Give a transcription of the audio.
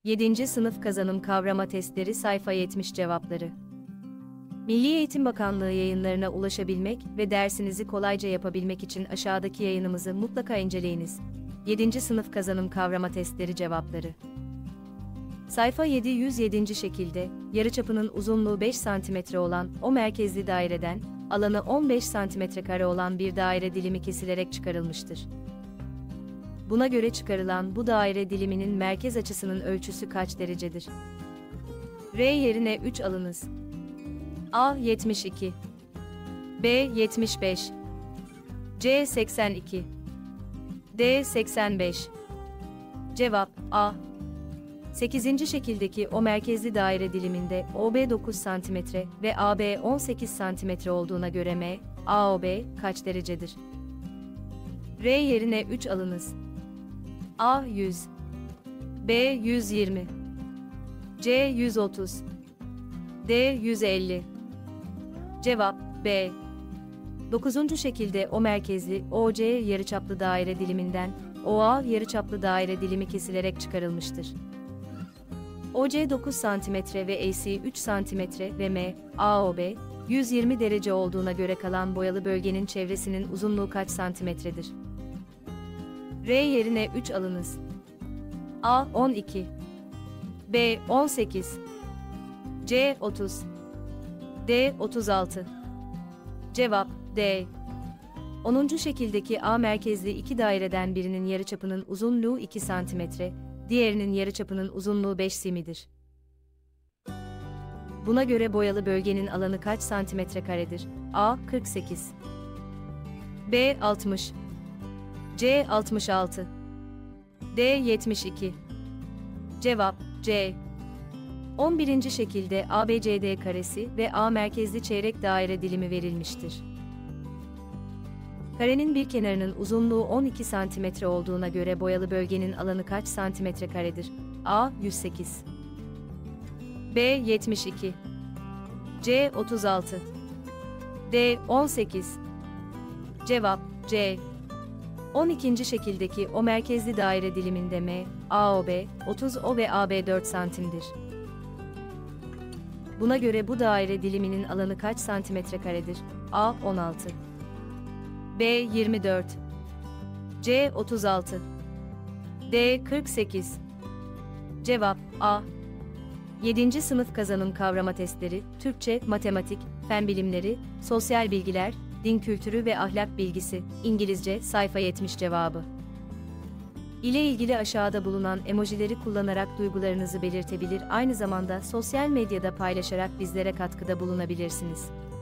7. Sınıf kazanım kavrama testleri sayfa 70 cevapları. Milli Eğitim Bakanlığı yayınlarına ulaşabilmek ve dersinizi kolayca yapabilmek için aşağıdaki yayınımızı mutlaka inceleyiniz. 7. Sınıf kazanım kavrama testleri cevapları. Sayfa 707. şekilde, yarıçapının uzunluğu 5 cm olan o merkezli daireden, alanı 15 cm² olan bir daire dilimi kesilerek çıkarılmıştır. Buna göre çıkarılan bu daire diliminin merkez açısının ölçüsü kaç derecedir? R yerine 3 alınız. A 72, B 75, C 82, D 85. Cevap A. 8. şekildeki o merkezli daire diliminde OB 9 cm ve AB 18 cm olduğuna göre M, AOB kaç derecedir? R yerine 3 alınız. A 100, B 120, C 130, D 150. Cevap B. 9. şekilde o merkezli OC yarıçaplı daire diliminden OA yarıçaplı daire dilimi kesilerek çıkarılmıştır. OC 9 cm ve AC 3 cm ve M, AOB 120 derece olduğuna göre kalan boyalı bölgenin çevresinin uzunluğu kaç santimetredir? R yerine 3 alınız. A 12, B 18, C 30, D 36. Cevap D. 10. şekildeki A merkezli iki daireden birinin yarıçapının uzunluğu 2 cm, diğerinin yarıçapının uzunluğu 5 cm'dir. Buna göre boyalı bölgenin alanı kaç santimetrekaredir? A 48, B 60, C 66, D 72. Cevap C. 11. şekilde ABCD karesi ve A merkezli çeyrek daire dilimi verilmiştir. Karenin bir kenarının uzunluğu 12 cm olduğuna göre boyalı bölgenin alanı kaç santimetrekaredir? A 108, B 72, C 36, D 18. Cevap C. 12. şekildeki o merkezli daire diliminde M, AOB 30 O ve AB 4 santimdir. Buna göre bu daire diliminin alanı kaç santimetrekaredir? A 16, B 24, C 36, D 48. Cevap A. 7. sınıf kazanım kavrama testleri, Türkçe, matematik, fen bilimleri, sosyal bilgiler, din kültürü ve ahlak bilgisi, İngilizce, sayfa 70 cevabı. İle ilgili aşağıda bulunan emojileri kullanarak duygularınızı belirtebilir, aynı zamanda sosyal medyada paylaşarak bizlere katkıda bulunabilirsiniz.